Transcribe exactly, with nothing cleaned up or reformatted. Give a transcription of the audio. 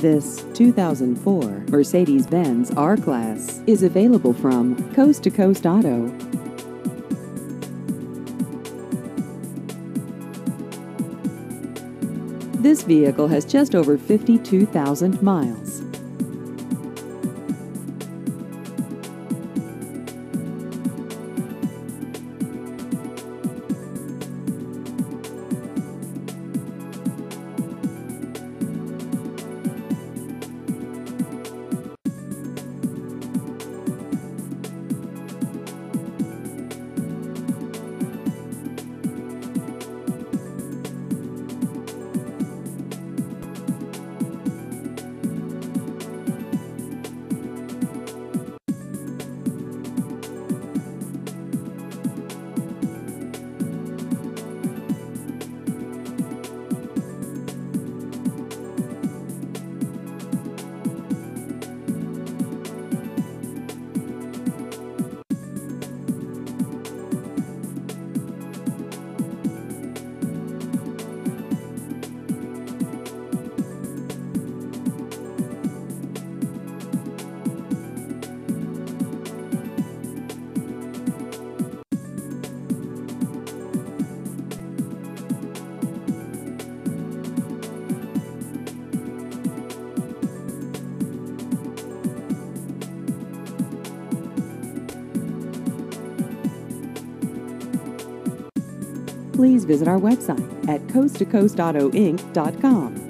This two thousand four Mercedes-Benz R-Class is available from Coast to Coast Auto. This vehicle has just over fifty-two thousand miles. Please visit our website at coast to coast auto inc dot com.